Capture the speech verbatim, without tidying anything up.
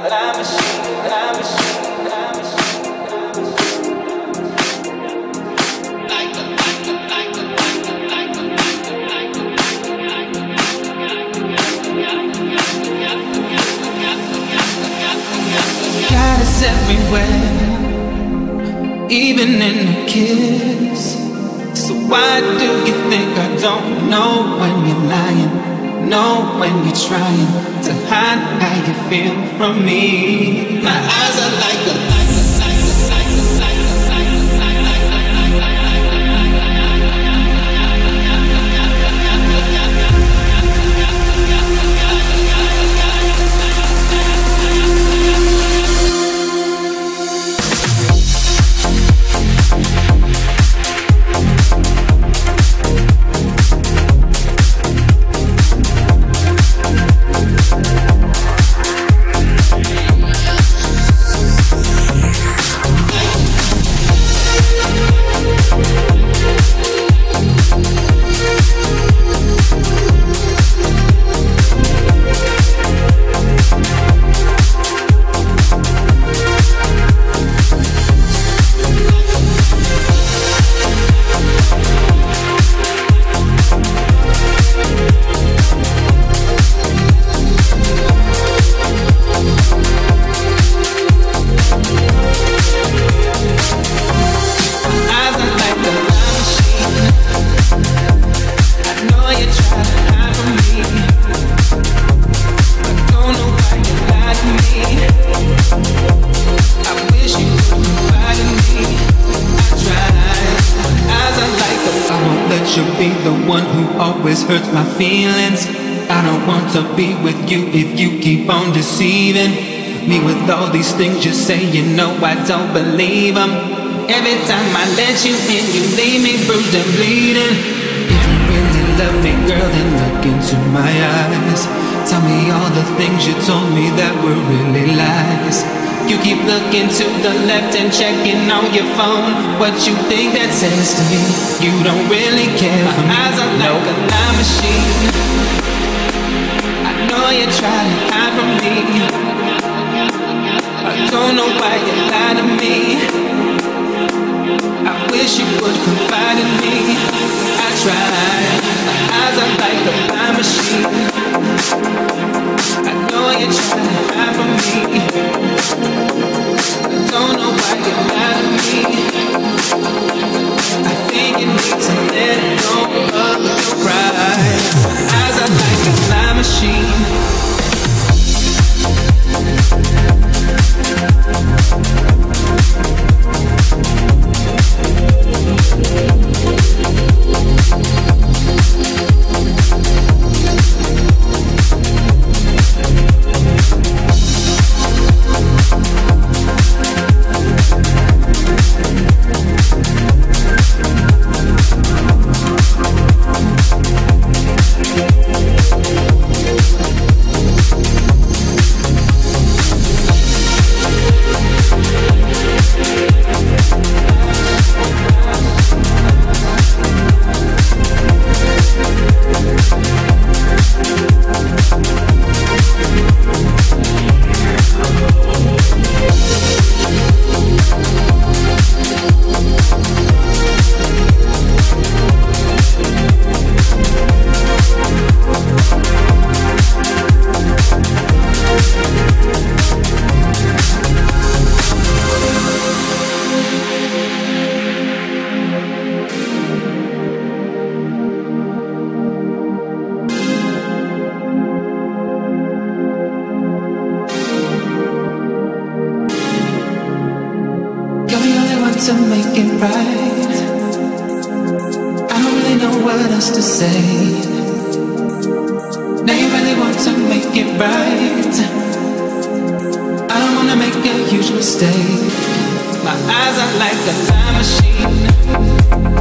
lie machine, lie machine, lie machine, like a, like a, like a, like a, like a, like a, like a. God is everywhere, even in the kiss. So why do you think I don't know when you're lying? Know when you're trying to hide how you feel from me. My eyes are like a hurts my feelings. I don't want to be with you if you keep on deceiving me with all these things you say. You know I don't believe them. Every time I let you in, you leave me bruised and bleeding. If you really love me, girl, then look into my eyes. Tell me all the things you told me that were really lies. You keep looking to the left and checking on your phone. What you think that says to me? You don't really care for me. My eyes are like a lie machine. I know you try to hide from me. I don't know why you lie to me. I wish you would confide in me. I tried. My eyes are like a lie machine. I know you try to hide from me. I don't know why you lie to me. I think you need to let go of your pride. My eyes are like a lie machine. To make it right, I don't really know what else to say. Now you really want to make it right. I don't wanna make a huge mistake. My eyes are like a time machine.